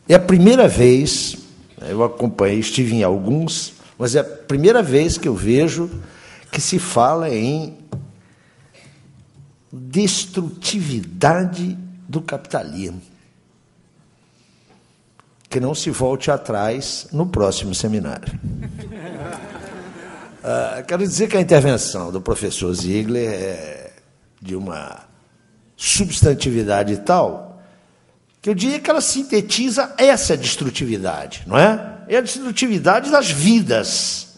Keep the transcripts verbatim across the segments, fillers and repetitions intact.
É a primeira vez, eu acompanhei, estive em alguns, mas é a primeira vez que eu vejo que se fala em destrutividade do capitalismo. Que não se volte atrás no próximo seminário. Uh, quero dizer que a intervenção do professor Ziegler é de uma substantividade tal que eu diria que ela sintetiza essa destrutividade, não é? É a destrutividade das vidas.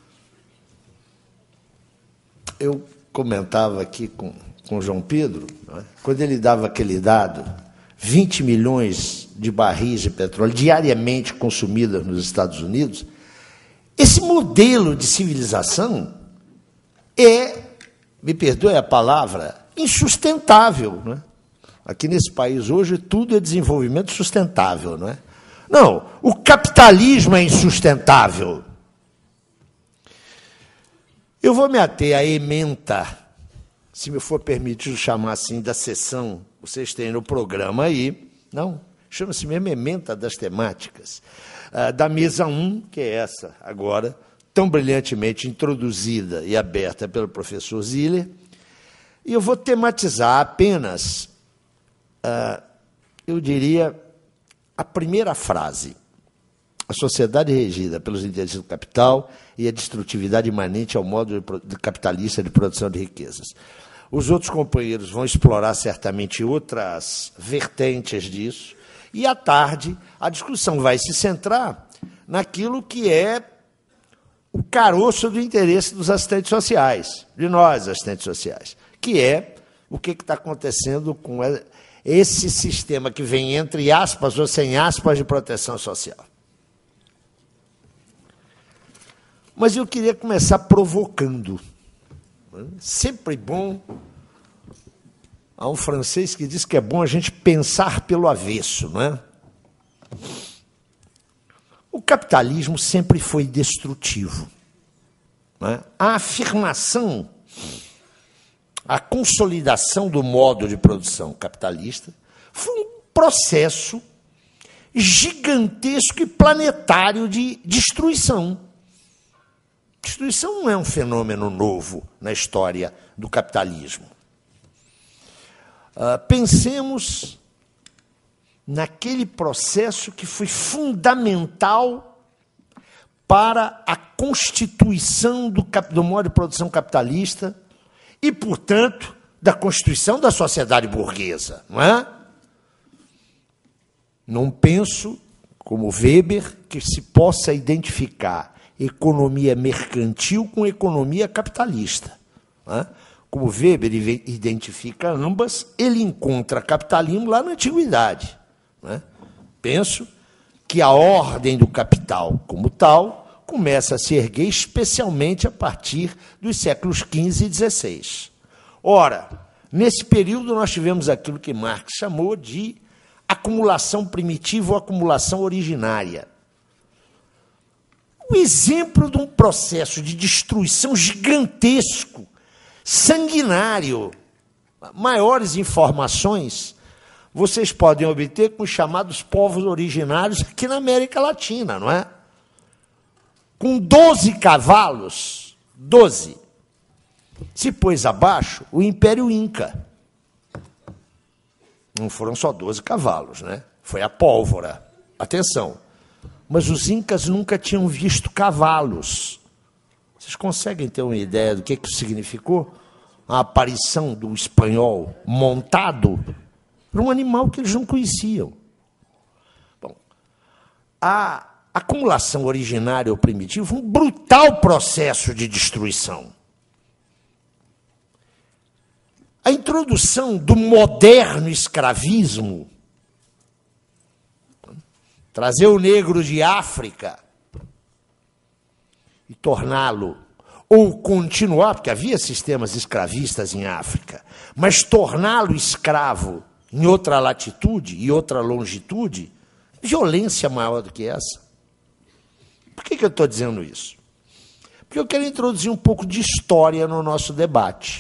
Eu comentava aqui com, com o João Pedro, não é? Quando ele dava aquele dado, vinte milhões de barris de petróleo diariamente consumidos nos Estados Unidos, esse modelo de civilização é, me perdoe a palavra, insustentável, não é? Aqui nesse país hoje tudo é desenvolvimento sustentável, não é? Não, o capitalismo é insustentável. Eu vou me ater à ementa, se me for permitido chamar assim, da sessão, vocês têm no programa aí, não, chama-se mesmo ementa das temáticas, uh, da mesa um, que é essa agora, tão brilhantemente introduzida e aberta pelo professor Ziegler, e eu vou tematizar apenas, uh, eu diria, a primeira frase. A sociedade regida pelos interesses do capital e a destrutividade imanente ao modo de capitalista de produção de riquezas. Os outros companheiros vão explorar certamente outras vertentes disso, e, à tarde, a discussão vai se centrar naquilo que é o caroço do interesse dos assistentes sociais, de nós, assistentes sociais, que é o que está acontecendo com esse sistema que vem entre aspas ou sem aspas de proteção social. Mas eu queria começar provocando. Sempre bom. Há um francês que diz que é bom a gente pensar pelo avesso, não é? O capitalismo sempre foi destrutivo, não é? A afirmação, a consolidação do modo de produção capitalista foi um processo gigantesco e planetário de destruição. Destruição não é um fenômeno novo na história do capitalismo. Uh, pensemos naquele processo que foi fundamental para a constituição do, cap, do modo de produção capitalista e, portanto, da constituição da sociedade burguesa, não é? Não penso, como Weber, que se possa identificar economia mercantil com economia capitalista. Não é? Como Weber identifica ambas, ele encontra capitalismo lá na antiguidade. Não é? Penso que a ordem do capital, como tal, começa a se erguer especialmente a partir dos séculos quinze e dezesseis. Ora, nesse período nós tivemos aquilo que Marx chamou de acumulação primitiva ou acumulação originária. O exemplo de um processo de destruição gigantesco, sanguinário. Maiores informações vocês podem obter com os chamados povos originários aqui na América Latina, não é? Com doze cavalos, doze, se pôs abaixo o Império Inca. Não foram só doze cavalos, né? Foi a pólvora. Atenção. Mas os incas nunca tinham visto cavalos. Vocês conseguem ter uma ideia do que isso significou? A aparição do espanhol montado por um animal que eles não conheciam. Bom, a acumulação originária ou primitiva foi um brutal processo de destruição. A introdução do moderno escravismo, trazer o negro de África e torná-lo, ou continuar, porque havia sistemas escravistas em África, mas torná-lo escravo em outra latitude e outra longitude, violência maior do que essa. Por que que eu estou dizendo isso? Porque eu quero introduzir um pouco de história no nosso debate.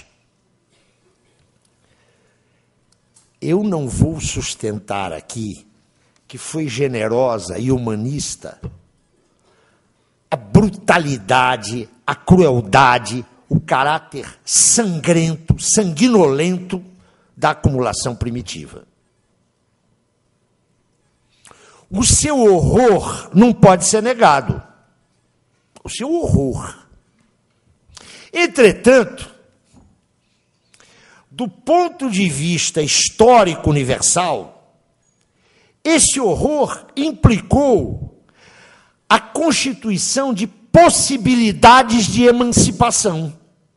Eu não vou sustentar aqui que foi generosa e humanista, a brutalidade, a crueldade, o caráter sangrento, sanguinolento da acumulação primitiva. O seu horror não pode ser negado. O seu horror. Entretanto, do ponto de vista histórico universal, esse horror implicou a constituição de possibilidades de emancipação.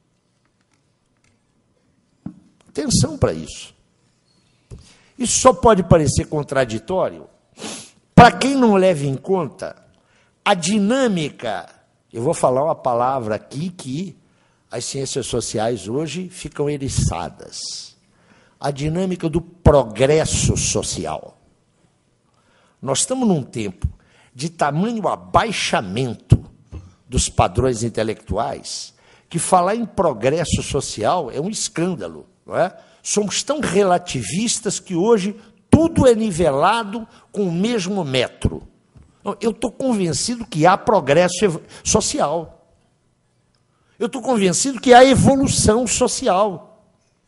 Atenção para isso. Isso só pode parecer contraditório para quem não leva em conta a dinâmica. Eu vou falar uma palavra aqui que as ciências sociais hoje ficam eriçadas. A dinâmica do progresso social. Nós estamos num tempo de tamanho abaixamento dos padrões intelectuais que falar em progresso social é um escândalo, não é? Somos tão relativistas que hoje tudo é nivelado com o mesmo metro. Eu estou convencido que há progresso social. Eu estou convencido que há evolução social.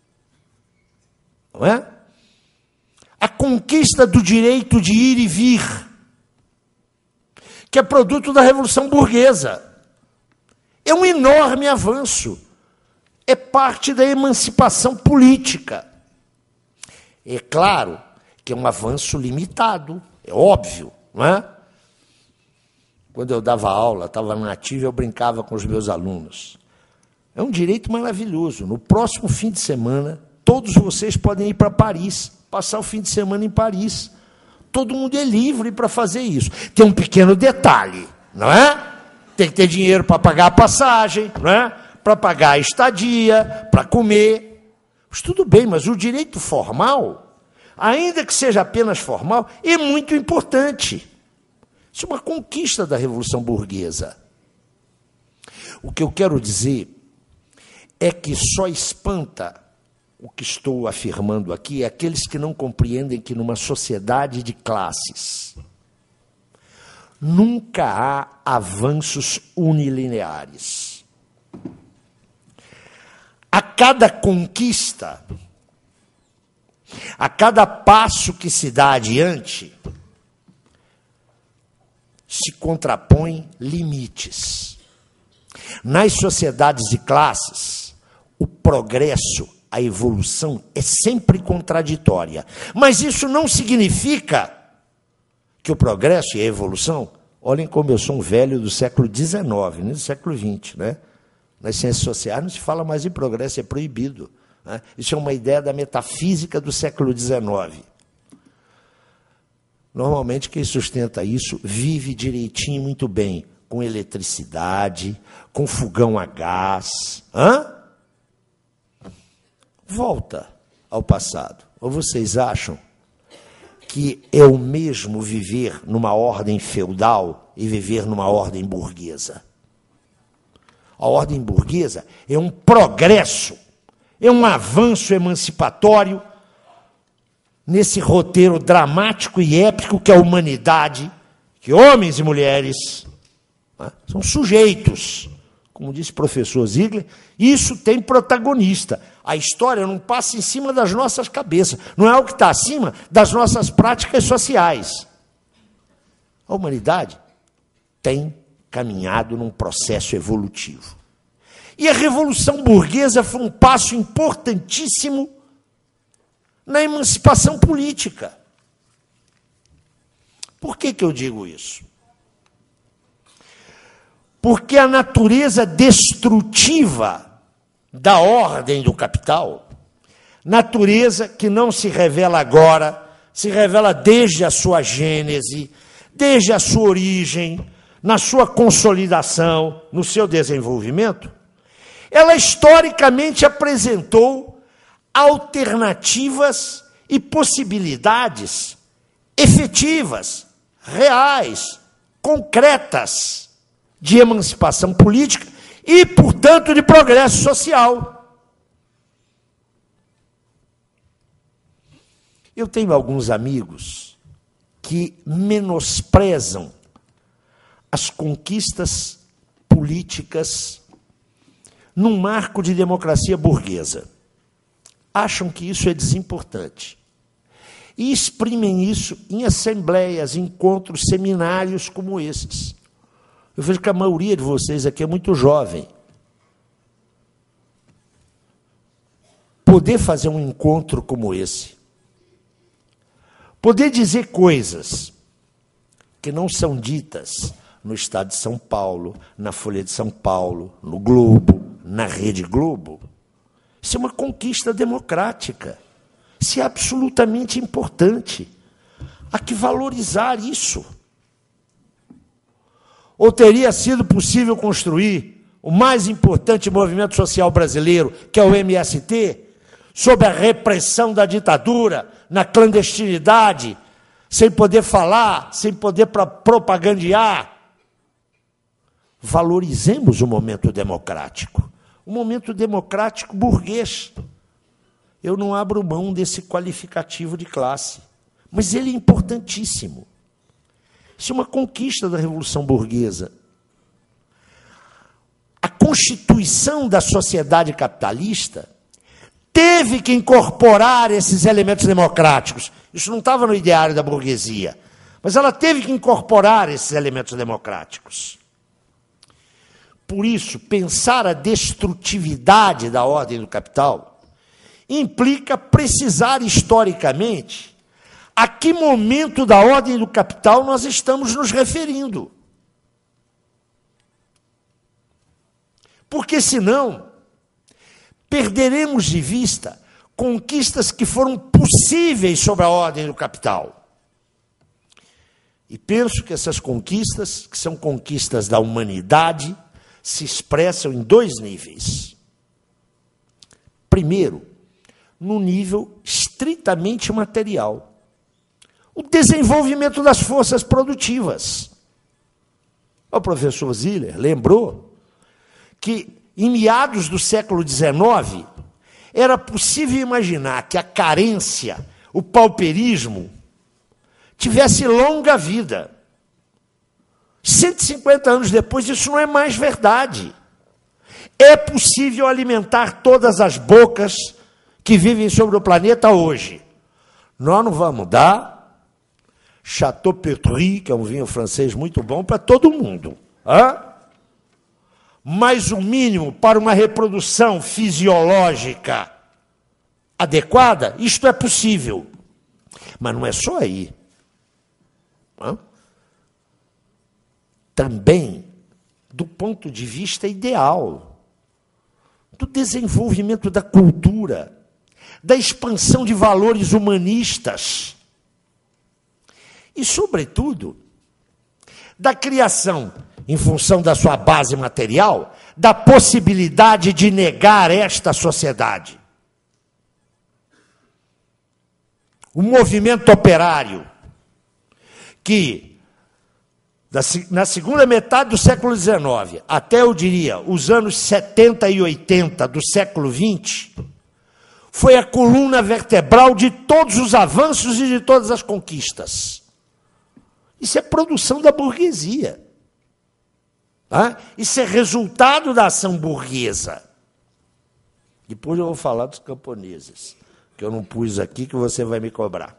Não é? A conquista do direito de ir e vir, que é produto da Revolução Burguesa. É um enorme avanço. É parte da emancipação política. É claro que é um avanço limitado, é óbvio, não é? Quando eu dava aula, estava na ativa, eu brincava com os meus alunos. É um direito maravilhoso. No próximo fim de semana, todos vocês podem ir para Paris, passar o fim de semana em Paris. Todo mundo é livre para fazer isso. Tem um pequeno detalhe, não é? Tem que ter dinheiro para pagar a passagem, não é? Para pagar a estadia, para comer. Mas tudo bem, mas o direito formal, ainda que seja apenas formal, é muito importante. Isso é uma conquista da Revolução Burguesa. O que eu quero dizer é que só espanta o que estou afirmando aqui aqueles que não compreendem que numa sociedade de classes nunca há avanços unilineares. A cada conquista, a cada passo que se dá adiante, se contrapõem limites. Nas sociedades de classes, o progresso, a evolução é sempre contraditória. Mas isso não significa que o progresso e a evolução... Olhem como eu sou um velho do século dezenove, nem do século vinte, né? Nas ciências sociais não se fala mais em progresso, é proibido, né? Isso é uma ideia da metafísica do século dezenove. Normalmente, quem sustenta isso vive direitinho, muito bem, com eletricidade, com fogão a gás. Hã? Volta ao passado. Ou vocês acham que é o mesmo viver numa ordem feudal e viver numa ordem burguesa? A ordem burguesa é um progresso, é um avanço emancipatório nesse roteiro dramático e épico que é a humanidade, que homens e mulheres, né, são sujeitos. Como disse o professor Ziegler, isso tem protagonista. A história não passa em cima das nossas cabeças, não é o que está acima das nossas práticas sociais. A humanidade tem caminhado num processo evolutivo. E a Revolução Burguesa foi um passo importantíssimo na emancipação política. Por que que eu digo isso? Porque a natureza destrutiva da ordem do capital, natureza que não se revela agora, se revela desde a sua gênese, desde a sua origem, na sua consolidação, no seu desenvolvimento, ela historicamente apresentou alternativas e possibilidades efetivas, reais, concretas, de emancipação política e, portanto, de progresso social. Eu tenho alguns amigos que menosprezam as conquistas políticas num marco de democracia burguesa. Acham que isso é desimportante. E exprimem isso em assembleias, encontros, seminários como esses. Eu vejo que a maioria de vocês aqui é muito jovem. Poder fazer um encontro como esse, poder dizer coisas que não são ditas no Estado de São Paulo, na Folha de São Paulo, no Globo, na Rede Globo, isso é uma conquista democrática. Isso é absolutamente importante. Há que valorizar isso. Ou teria sido possível construir o mais importante movimento social brasileiro, que é o M S T, sob a repressão da ditadura, na clandestinidade, sem poder falar, sem poder propagandear. Valorizemos o momento democrático. O momento democrático burguês. Eu não abro mão desse qualificativo de classe, mas ele é importantíssimo. Isso é uma conquista da Revolução Burguesa. A constituição da sociedade capitalista teve que incorporar esses elementos democráticos. Isso não estava no ideário da burguesia, mas ela teve que incorporar esses elementos democráticos. Por isso, pensar a destrutividade da ordem do capital implica precisar historicamente a que momento da ordem do capital nós estamos nos referindo. Porque, senão, perderemos de vista conquistas que foram possíveis sobre a ordem do capital. E penso que essas conquistas, que são conquistas da humanidade, se expressam em dois níveis. Primeiro, no nível estritamente material. O desenvolvimento das forças produtivas. O professor Ziller lembrou que, em meados do século dezenove, era possível imaginar que a carência, o pauperismo, tivesse longa vida. cento e cinquenta anos depois, isso não é mais verdade. É possível alimentar todas as bocas que vivem sobre o planeta hoje. Nós não vamos dar Chateaupery, que é um vinho francês muito bom, para todo mundo. Hã? Mas o mínimo para uma reprodução fisiológica adequada, isto é possível. Mas não é só aí. Hã? Também, do ponto de vista ideal, do desenvolvimento da cultura, da expansão de valores humanistas e, sobretudo, da criação, em função da sua base material, da possibilidade de negar esta sociedade. O movimento operário, que, na segunda metade do século dezenove, até, eu diria, os anos setenta e oitenta do século vinte, foi a coluna vertebral de todos os avanços e de todas as conquistas. Isso é produção da burguesia. Tá? Isso é resultado da ação burguesa. Depois eu vou falar dos camponeses, que eu não pus aqui, que você vai me cobrar.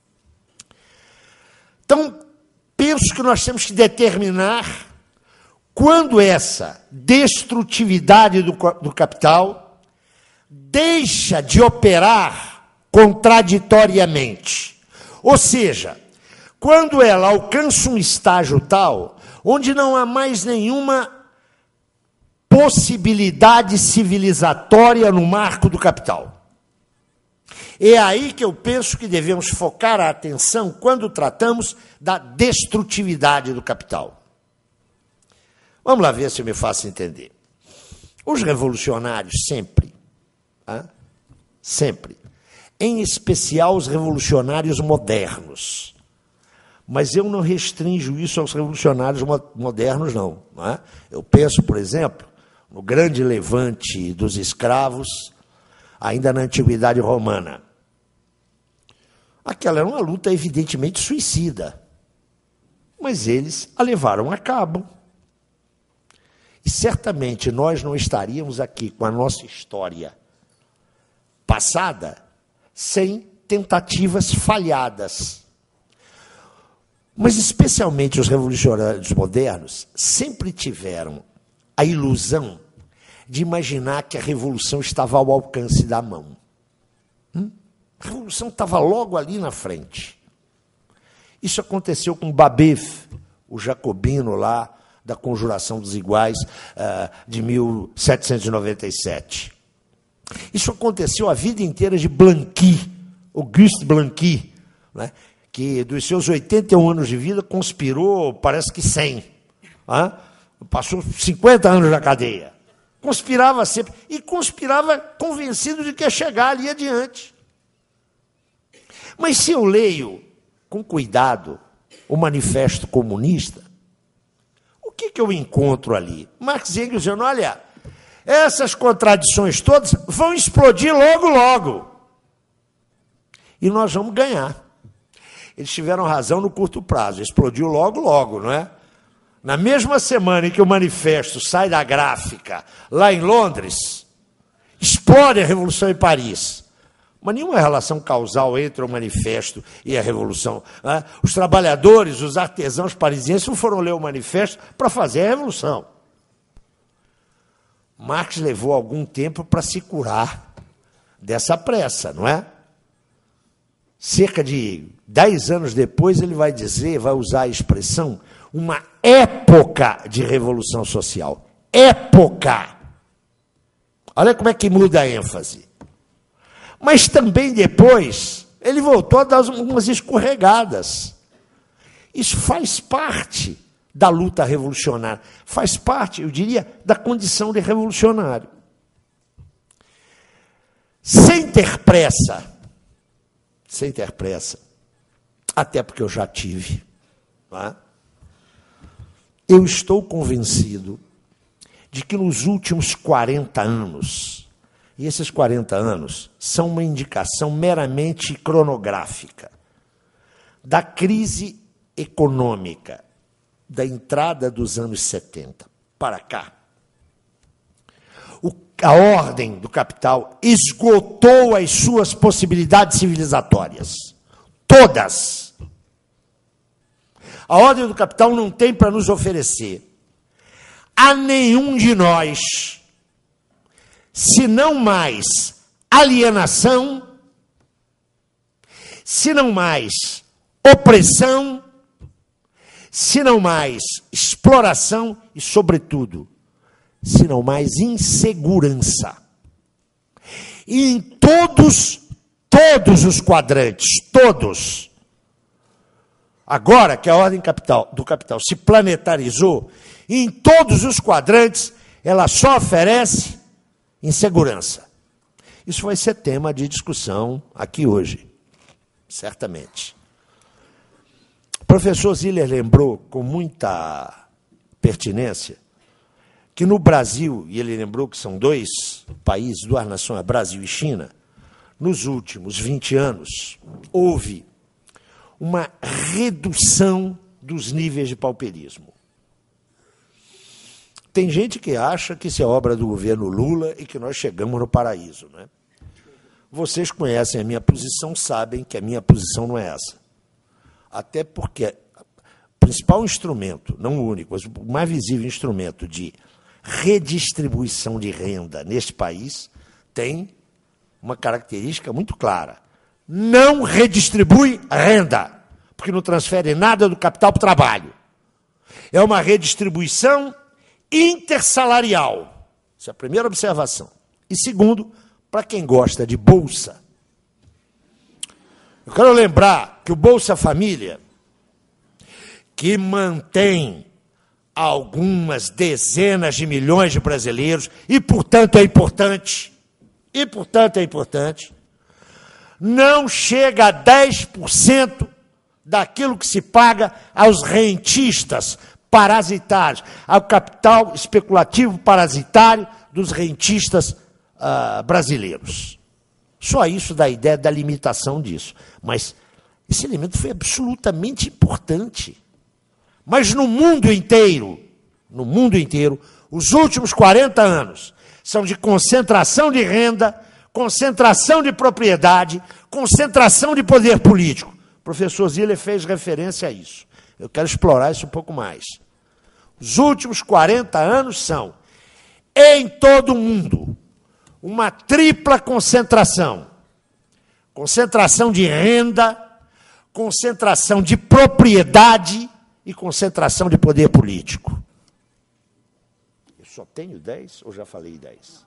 Então, penso que nós temos que determinar quando essa destrutividade do, do capital deixa de operar contraditoriamente. Ou seja, quando ela alcança um estágio tal, onde não há mais nenhuma possibilidade civilizatória no marco do capital. É aí que eu penso que devemos focar a atenção quando tratamos da destrutividade do capital. Vamos lá ver se eu me faço entender. Os revolucionários sempre, ah, sempre, em especial os revolucionários modernos, mas eu não restringo isso aos revolucionários modernos, não. não é? Eu penso, por exemplo, no grande levante dos escravos, ainda na Antiguidade Romana. Aquela era uma luta evidentemente suicida, mas eles a levaram a cabo. E certamente nós não estaríamos aqui com a nossa história passada sem tentativas falhadas. Mas, especialmente os revolucionários modernos, sempre tiveram a ilusão de imaginar que a revolução estava ao alcance da mão. Hum? A revolução estava logo ali na frente. Isso aconteceu com Babeuf, o jacobino lá da Conjuração dos Iguais, uh, de mil setecentos e noventa e sete. Isso aconteceu a vida inteira de Blanqui, Auguste Blanqui, né, que dos seus oitenta e um anos de vida conspirou, parece que cem. Né, passou cinquenta anos na cadeia. Conspirava sempre, e conspirava convencido de que ia chegar ali adiante. Mas se eu leio com cuidado o Manifesto Comunista, o que, que eu encontro ali? Marx e Engels dizendo, olha, essas contradições todas vão explodir logo, logo. E nós vamos ganhar. Eles tiveram razão no curto prazo, explodiu logo, logo, não é? Na mesma semana em que o manifesto sai da gráfica, lá em Londres, explode a Revolução em Paris. Mas nenhuma relação causal entre o manifesto e a Revolução. Né? Os trabalhadores, os artesãos parisienses não foram ler o manifesto para fazer a Revolução. Marx levou algum tempo para se curar dessa pressa, não é? Cerca de dez anos depois, ele vai dizer, vai usar a expressão, uma época de revolução social. Época! Olha como é que muda a ênfase. Mas também depois, ele voltou a dar umas escorregadas. Isso faz parte da luta revolucionária. Faz parte, eu diria, da condição de revolucionário. Sem ter pressa, sem ter pressa, até porque eu já tive, não é? Eu estou convencido de que nos últimos quarenta anos, e esses quarenta anos são uma indicação meramente cronográfica da crise econômica da entrada dos anos setenta para cá, o, a ordem do capital esgotou as suas possibilidades civilizatórias. Todas. A ordem do capital não tem para nos oferecer a nenhum de nós, se não mais alienação, se não mais opressão, se não mais exploração e, sobretudo, se não mais insegurança. E em todos, todos os quadrantes, todos. Agora que a ordem capital, do capital se planetarizou, em todos os quadrantes, ela só oferece insegurança. Isso vai ser tema de discussão aqui hoje, certamente. O professor Ziller lembrou com muita pertinência que no Brasil, e ele lembrou que são dois países, duas nações, Brasil e China, nos últimos vinte anos, houve uma redução dos níveis de pauperismo. Tem gente que acha que isso é obra do governo Lula e que nós chegamos no paraíso, né? Vocês conhecem a minha posição, sabem que a minha posição não é essa. Até porque o principal instrumento, não o único, mas o mais visível instrumento de redistribuição de renda neste país tem uma característica muito clara. Não redistribui renda, porque não transfere nada do capital para o trabalho. É uma redistribuição intersalarial. Essa é a primeira observação. E segundo, para quem gosta de Bolsa, eu quero lembrar que o Bolsa Família, que mantém algumas dezenas de milhões de brasileiros, e, portanto, é importante, e, portanto, é importante, não chega a dez por cento daquilo que se paga aos rentistas parasitários, ao capital especulativo parasitário dos rentistas uh, brasileiros. Só isso dá ideia da limitação disso. Mas Esse elemento foi absolutamente importante. Mas no mundo inteiro, no mundo inteiro, os últimos quarenta anos são de concentração de renda, concentração de propriedade, concentração de poder político. O professor Ziller fez referência a isso. Eu quero explorar isso um pouco mais. Os últimos quarenta anos são, em todo o mundo, uma tripla concentração. Concentração de renda, concentração de propriedade e concentração de poder político. Eu só tenho dez ou já falei dez?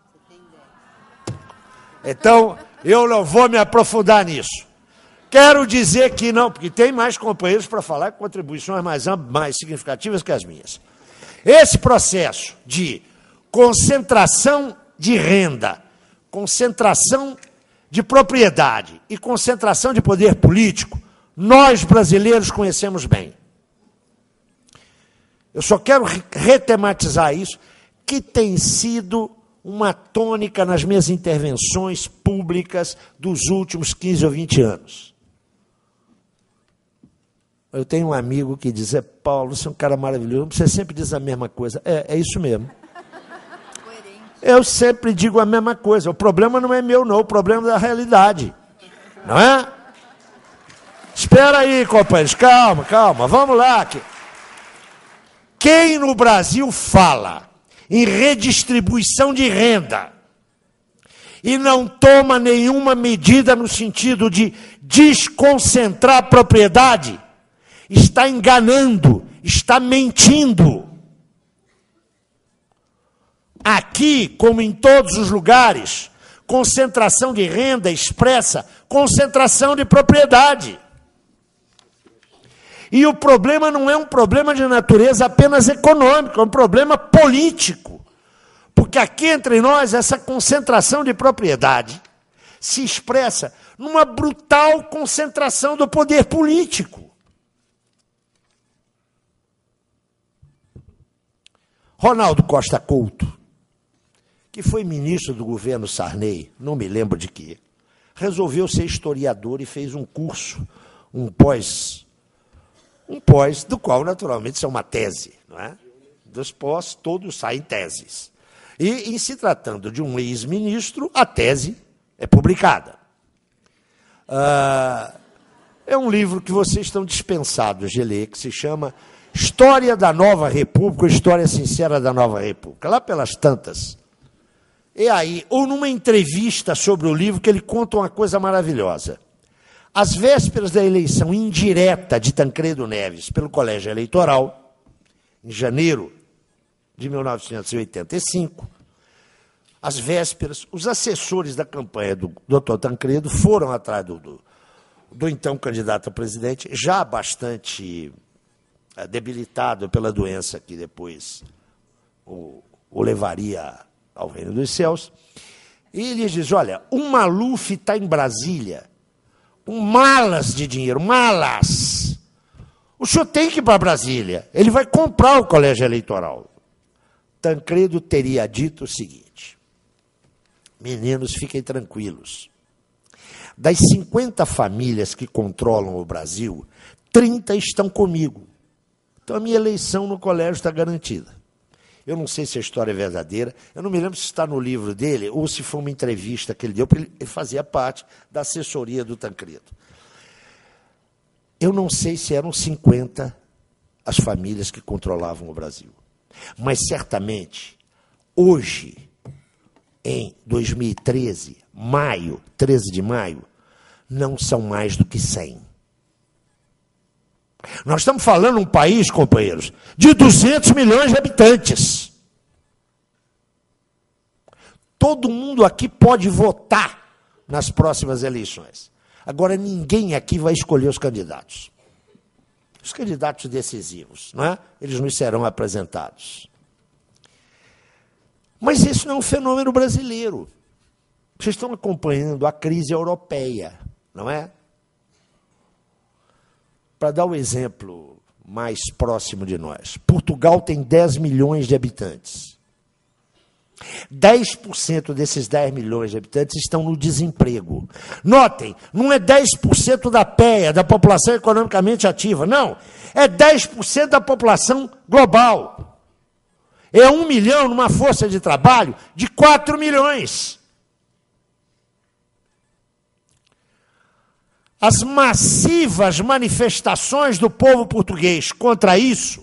Então, eu não vou me aprofundar nisso. Quero dizer que não, porque tem mais companheiros para falar com contribuições mais, mais significativas que as minhas. Esse processo de concentração de renda, concentração de propriedade e concentração de poder político, nós brasileiros conhecemos bem. Eu só quero retematizar isso, que tem sido uma tônica nas minhas intervenções públicas dos últimos quinze ou vinte anos. Eu tenho um amigo que diz, é, Paulo, você é um cara maravilhoso, você sempre diz a mesma coisa. É, é isso mesmo. Eu sempre digo a mesma coisa. O problema não é meu, não. O problema é da realidade. Não é? Espera aí, companheiros. Calma, calma. Vamos lá. Quem no Brasil fala em redistribuição de renda e não toma nenhuma medida no sentido de desconcentrar a propriedade, está enganando, está mentindo. Aqui, como em todos os lugares, concentração de renda expressa concentração de propriedade. E o problema não é um problema de natureza apenas econômica, é um problema político. Porque aqui entre nós, essa concentração de propriedade se expressa numa brutal concentração do poder político. Ronaldo Costa Couto, que foi ministro do governo Sarney, não me lembro de quê, resolveu ser historiador e fez um curso, um pós, um pós, do qual, naturalmente, isso é uma tese, não é? Dos pós, todos saem teses. E, em se tratando de um ex-ministro, a tese é publicada. Ah, é um livro que vocês estão dispensados de ler, que se chama História da Nova República, História Sincera da Nova República, lá pelas tantas. E aí, ou numa entrevista sobre o livro, que ele conta uma coisa maravilhosa. Às vésperas da eleição indireta de Tancredo Neves pelo Colégio Eleitoral, em janeiro de mil novecentos e oitenta e cinco, às vésperas, os assessores da campanha do doutor Tancredo foram atrás do, do, do então candidato a presidente, já bastante debilitado pela doença que depois o, o levaria ao reino dos céus, e ele diz, olha, o Maluf está em Brasília com malas de dinheiro, malas. O senhor tem que ir para Brasília, ele vai comprar o colégio eleitoral. Tancredo teria dito o seguinte, meninos, fiquem tranquilos, das cinquenta famílias que controlam o Brasil, trinta estão comigo. Então, a minha eleição no colégio está garantida. Eu não sei se a história é verdadeira, eu não me lembro se está no livro dele ou se foi uma entrevista que ele deu, porque ele fazia parte da assessoria do Tancredo. Eu não sei se eram cinquenta as famílias que controlavam o Brasil. Mas, certamente, hoje, em dois mil e treze, maio, treze de maio, não são mais do que cem. Nós estamos falando de um país, companheiros, de duzentos milhões de habitantes. Todo mundo aqui pode votar nas próximas eleições. Agora, ninguém aqui vai escolher os candidatos. Os candidatos decisivos, não é? Eles nos serão apresentados. Mas isso não é um fenômeno brasileiro. Vocês estão acompanhando a crise europeia, não é? Para dar o exemplo mais próximo de nós, Portugal tem dez milhões de habitantes. dez por cento desses dez milhões de habitantes estão no desemprego. Notem, não é dez por cento da P E A, da população economicamente ativa, não. É dez por cento da população global. É um milhão numa força de trabalho de quatro milhões. As massivas manifestações do povo português contra isso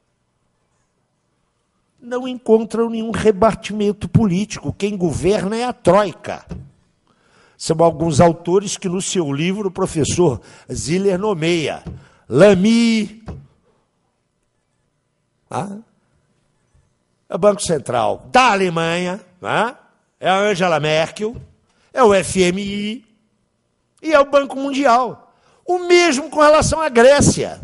não encontram nenhum rebatimento político. Quem governa é a Troika. São alguns autores que, no seu livro, o professor Ziller nomeia. Lamy, ah, é o Banco Central da Alemanha, ah, é a Angela Merkel, é o F M I e é o Banco Mundial. O mesmo com relação à Grécia.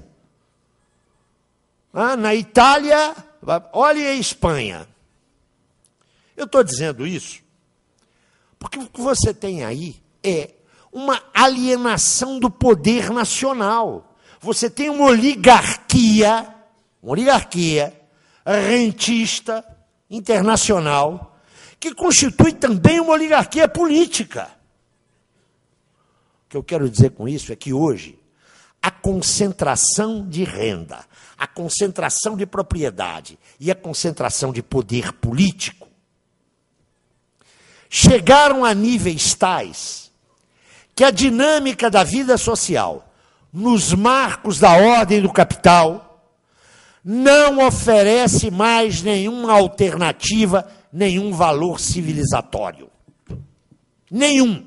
Ah, na Itália... Olhem a Espanha. Eu estou dizendo isso porque o que você tem aí é uma alienação do poder nacional. Você tem uma oligarquia, uma oligarquia rentista internacional, que constitui também uma oligarquia política. O que eu quero dizer com isso é que hoje a concentração de renda, a concentração de propriedade e a concentração de poder político chegaram a níveis tais que a dinâmica da vida social, nos marcos da ordem do capital, não oferece mais nenhuma alternativa, nenhum valor civilizatório. Nenhum.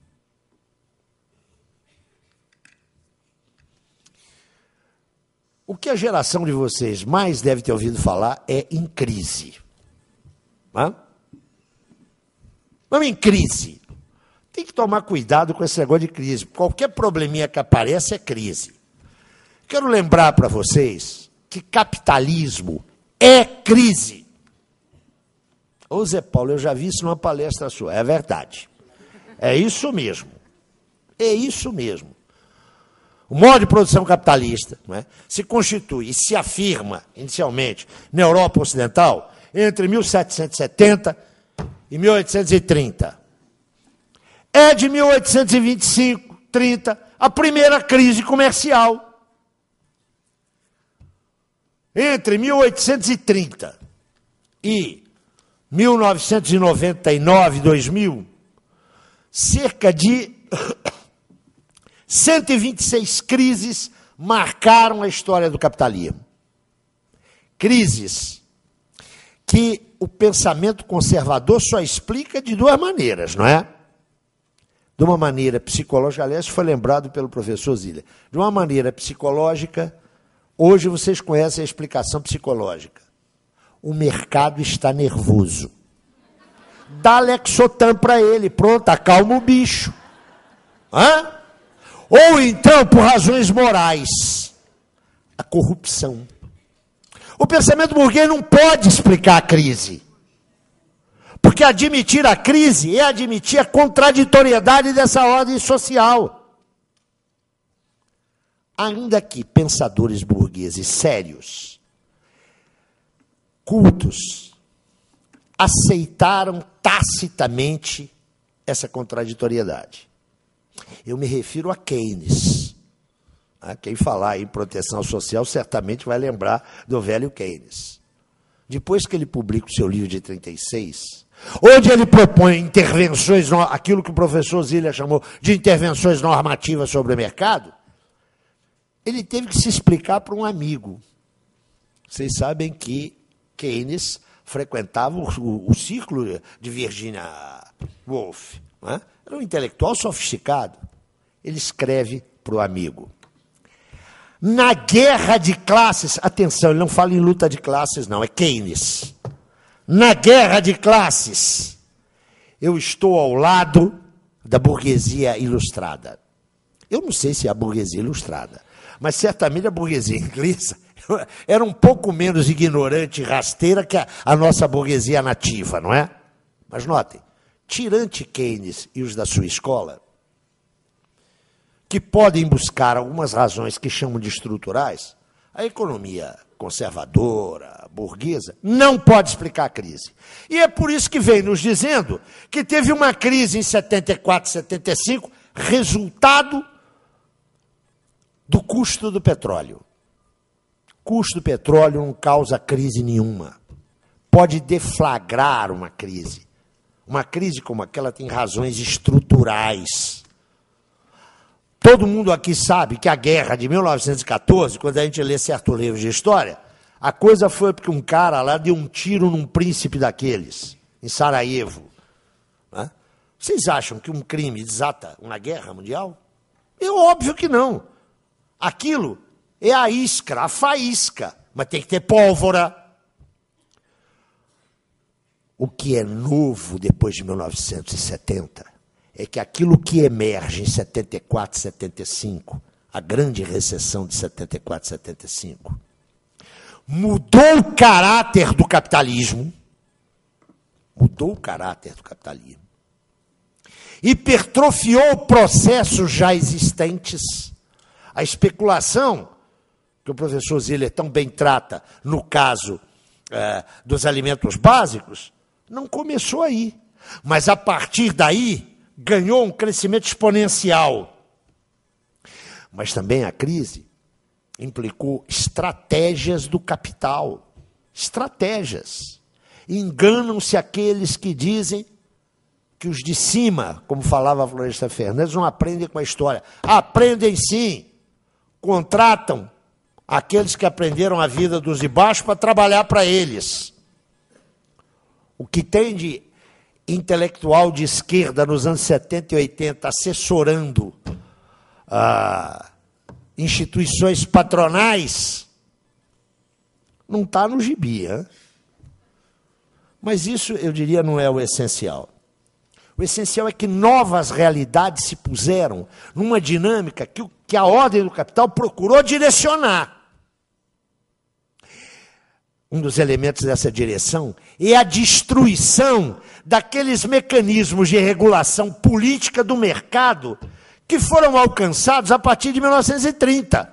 O que a geração de vocês mais deve ter ouvido falar é em crise. Hã? Vamos em crise. Tem que tomar cuidado com esse negócio de crise. Qualquer probleminha que aparece é crise. Quero lembrar para vocês que capitalismo é crise. Ô Zé Paulo, eu já vi isso numa palestra sua. É verdade. É isso mesmo. É isso mesmo. O modo de produção capitalista, não é, se constitui e se afirma, inicialmente, na Europa Ocidental, entre mil setecentos e setenta e mil oitocentos e trinta. É de mil oitocentos e vinte e cinco, trinta, a primeira crise comercial. Entre mil oitocentos e trinta e mil novecentos e noventa e nove, dois mil, cerca de cento e vinte e seis crises marcaram a história do capitalismo. Crises que o pensamento conservador só explica de duas maneiras, não é? De uma maneira psicológica, aliás, foi lembrado pelo professor Ziller. De uma maneira psicológica, hoje vocês conhecem a explicação psicológica. O mercado está nervoso. Dá Lexotan para ele, pronto, acalma o bicho. Hã? Ou então, por razões morais, a corrupção. O pensamento burguês não pode explicar a crise. Porque admitir a crise é admitir a contraditoriedade dessa ordem social. Ainda que pensadores burgueses sérios, cultos, aceitaram tacitamente essa contraditoriedade. Eu me refiro a Keynes. Quem falar em proteção social certamente vai lembrar do velho Keynes. Depois que ele publica o seu livro de trinta e seis, onde ele propõe intervenções, aquilo que o professor Ziller chamou de intervenções normativas sobre o mercado, ele teve que se explicar para um amigo. Vocês sabem que Keynes frequentava o, o, o círculo de Virginia Woolf, não é? Era um intelectual sofisticado. Ele escreve para o amigo. Na guerra de classes, atenção, ele não fala em luta de classes, não, é Keynes. Na guerra de classes, eu estou ao lado da burguesia ilustrada. Eu não sei se é a burguesia ilustrada, mas certamente a burguesia inglesa era um pouco menos ignorante e rasteira que a, a nossa burguesia nativa, não é? Mas notem, tirante Keynes e os da sua escola, que podem buscar algumas razões que chamam de estruturais, a economia conservadora, burguesa, não pode explicar a crise. E é por isso que vem nos dizendo que teve uma crise em setenta e quatro, setenta e cinco, resultado do custo do petróleo. Custo do petróleo não causa crise nenhuma. Pode deflagrar uma crise. Uma crise como aquela tem razões estruturais. Todo mundo aqui sabe que a guerra de mil novecentos e quatorze, quando a gente lê certos livros de história, a coisa foi porque um cara lá deu um tiro num príncipe daqueles, em Sarajevo. Né? Vocês acham que um crime desata uma guerra mundial? É óbvio que não. Aquilo é a isca, a faísca, mas tem que ter pólvora. O que é novo depois de mil novecentos e setenta é que aquilo que emerge em setenta e quatro, setenta e cinco, a grande recessão de setenta e quatro, setenta e cinco, mudou o caráter do capitalismo, mudou o caráter do capitalismo, hipertrofiou processos já existentes. A especulação, que o professor Ziller tão bem trata no caso eh, dos alimentos básicos, não começou aí. Mas, a partir daí, ganhou um crescimento exponencial. Mas também a crise implicou estratégias do capital. Estratégias. Enganam-se aqueles que dizem que os de cima, como falava a Floresta Fernandes, não aprendem com a história. Aprendem sim. Contratam aqueles que aprenderam a vida dos de baixo para trabalhar para eles. O que tem de intelectual de esquerda nos anos setenta e oitenta assessorando ah, instituições patronais não está no gibi. Hein? Mas isso, eu diria, não é o essencial. O essencial é que novas realidades se puseram numa dinâmica que, que a ordem do capital procurou direcionar. Um dos elementos dessa direção é a destruição daqueles mecanismos de regulação política do mercado que foram alcançados a partir de mil novecentos e trinta.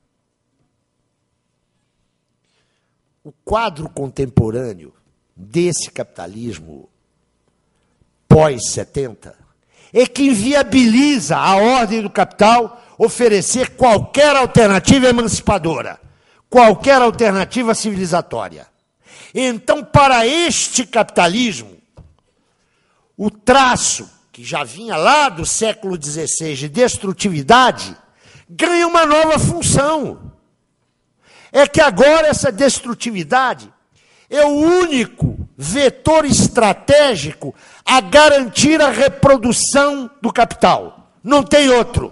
O quadro contemporâneo desse capitalismo pós setenta é que inviabiliza a ordem do capital oferecer qualquer alternativa emancipadora, qualquer alternativa civilizatória. Então, para este capitalismo, o traço, que já vinha lá do século dezesseis de destrutividade, ganha uma nova função. É que agora essa destrutividade é o único vetor estratégico a garantir a reprodução do capital. Não tem outro.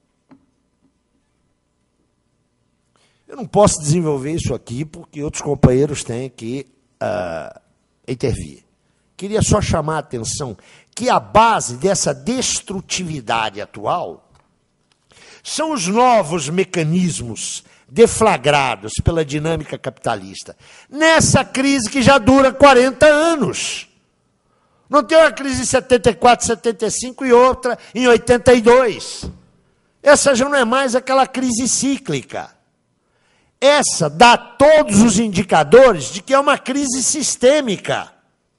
Eu não posso desenvolver isso aqui porque outros companheiros têm que uh, intervir. Queria só chamar a atenção que a base dessa destrutividade atual são os novos mecanismos deflagrados pela dinâmica capitalista. Nessa crise que já dura quarenta anos. Não tem uma crise em setenta e quatro, setenta e cinco e outra em oitenta e dois. Essa já não é mais aquela crise cíclica. Essa dá todos os indicadores de que é uma crise sistêmica,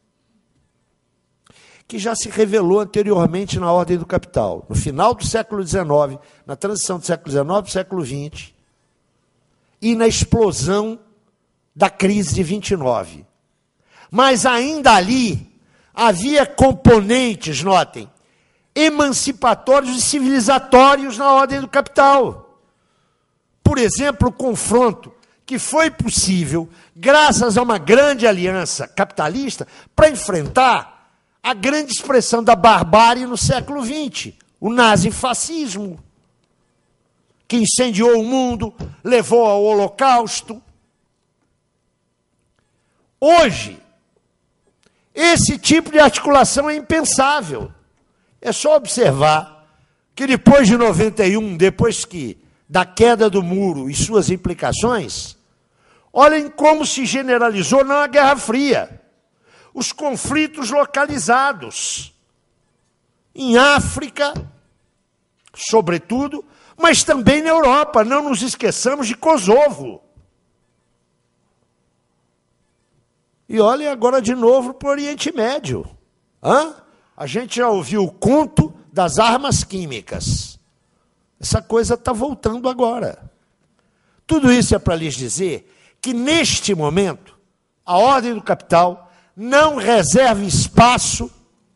que já se revelou anteriormente na ordem do capital, no final do século dezenove, na transição do século dezenove para o século vinte, e na explosão da crise de vinte e nove. Mas ainda ali havia componentes, notem, emancipatórios e civilizatórios na ordem do capital. Por exemplo, o confronto que foi possível graças a uma grande aliança capitalista para enfrentar a grande expressão da barbárie no século vinte, o nazifascismo, que incendiou o mundo, levou ao Holocausto. Hoje, esse tipo de articulação é impensável. É só observar que depois de noventa e um, depois que da queda do muro e suas implicações, olhem como se generalizou na Guerra Fria. Os conflitos localizados, em África, sobretudo, mas também na Europa. Não nos esqueçamos de Kosovo. E olhem agora de novo para o Oriente Médio. Hã? A gente já ouviu o conto das armas químicas. Essa coisa está voltando agora. Tudo isso é para lhes dizer que, neste momento, a ordem do capital não reserva espaço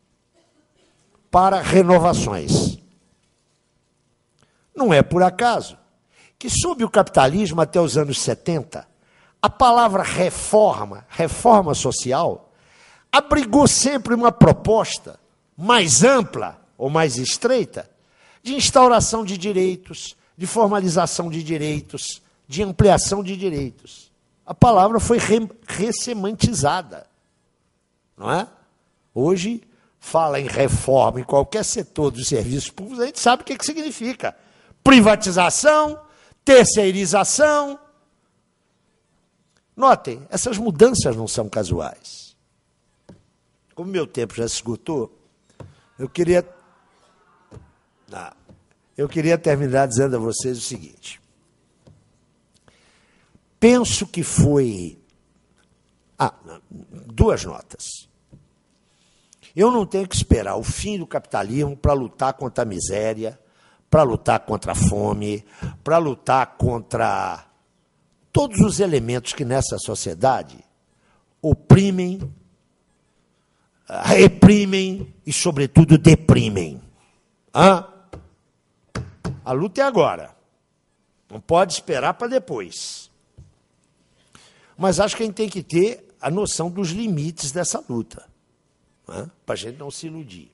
para renovações. Não é por acaso que, sob o capitalismo até os anos setenta, a palavra reforma, reforma social, abrigou sempre uma proposta mais ampla ou mais estreita de instauração de direitos, de formalização de direitos, de ampliação de direitos. A palavra foi re ressemantizada, não é? Hoje, fala em reforma em qualquer setor dos serviços públicos, a gente sabe o que, que significa. Privatização, terceirização. Notem, essas mudanças não são casuais. Como meu tempo já se esgotou, eu queria, não, eu queria terminar dizendo a vocês o seguinte. Penso que foi... Ah, duas notas. Eu não tenho que esperar o fim do capitalismo para lutar contra a miséria, para lutar contra a fome, para lutar contra todos os elementos que nessa sociedade oprimem, reprimem e, sobretudo, deprimem. Hã? A luta é agora. Não pode esperar para depois. Mas acho que a gente tem que ter a noção dos limites dessa luta, né? Para a gente não se iludir.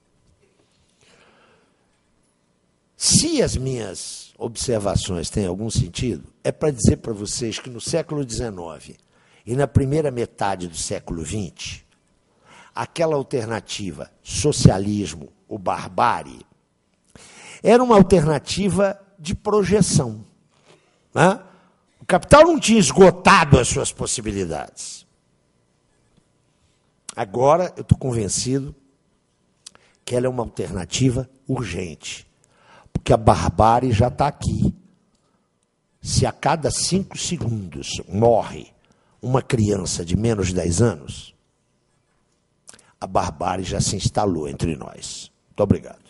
Se as minhas observações têm algum sentido, é para dizer para vocês que no século dezenove e na primeira metade do século vinte, aquela alternativa socialismo ou barbárie era uma alternativa de projeção, né? O capital não tinha esgotado as suas possibilidades. Agora, eu estou convencido que ela é uma alternativa urgente, porque a barbárie já está aqui. Se a cada cinco segundos morre uma criança de menos de dez anos, a barbárie já se instalou entre nós. Muito obrigado.